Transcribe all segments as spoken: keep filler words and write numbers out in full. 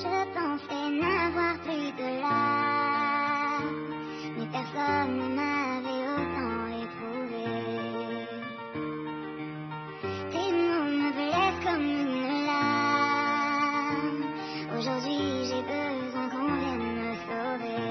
Je pensais n'avoir plus de larmes, mais personne ne m'avait autant éprouvé. Tes mots me blessent comme une lame. Aujourd'hui j'ai besoin qu'on vienne me sauver.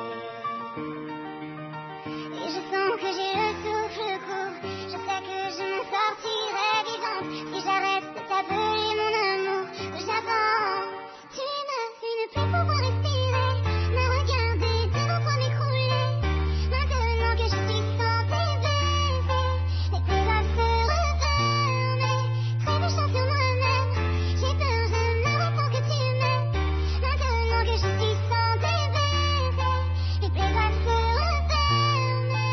Et je sens que j'ai le souffle court. Je sais que je me sortirai vivante si j'arrête de t'appeler mon amour. J'avance. Tu m'as fait ne plus pouvoir respirer, me regarder devant toi m'écrouler. Maintenant que je suis sans tes baisers, les plaies doivent se refermer. Très méchant sur moi-même, j'ai peur, je ne ressens que tu m'aimes. Maintenant que je suis sans tes baisers, les plaies doivent se refermer.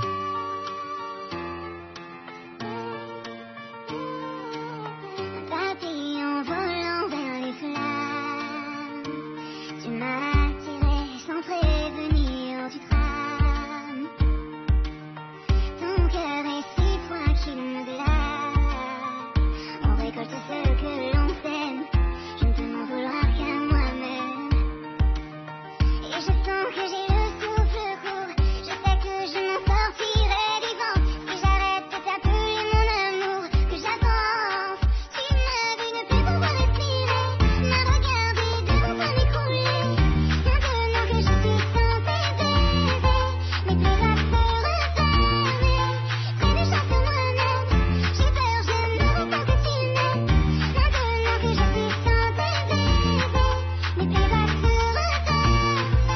Un papillon volant vers les flammes, tu m'as attiré sans prévenir, tu trames. Ton cœur est si froid qu'il me glace. On récolte ce que l'on sème, je ne peux m'en vouloir qu'à moi-même. Et je sens que j'ai le souffle court. Je sais que je m'en sortirai vivante si j'arrête de t'appeler mon amour. Que j'avance. Tu m'as vu ne plus pouvoir respirer, m'a regardé devant toi m'écrouler. Maintenant que je suis sans tes baisers, mes plaies doivent se refermer. Très méchant sur moi-même, j'ai peur, je ne ressens que tu m'aimes. Maintenant que je suis sans tes baisers, mes plaies doivent se refermer.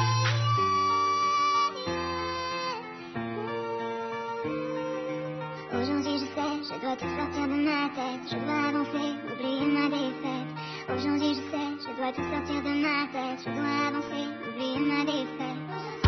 Aujourd'hui je sais, je dois tout sortir de ma tête. Je dois avancer, oublier ma défaite. Aujourd'hui je sais, je dois tout sortir de ma tête. Je dois avancer, oublier ma défaite.